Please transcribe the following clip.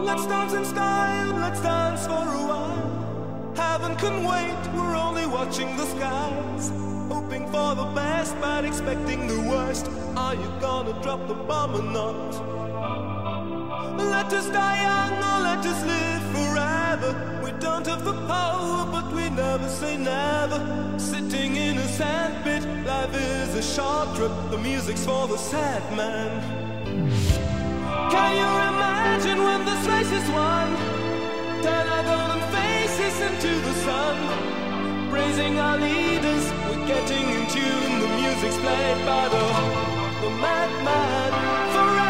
Let's dance in style, let's dance for a while. Heaven can wait, we're only watching the skies, hoping for the best but expecting the worst. Are you gonna drop the bomb or not? Let us die young or let us live forever. We don't have the power but we never say never. Sitting in a sandpit, life is a short trip. The music's for the sad man. Can you imagine when this race is won? Turn our golden faces into the sun, praising our leaders, we're getting in tune. The music's played by the madman forever.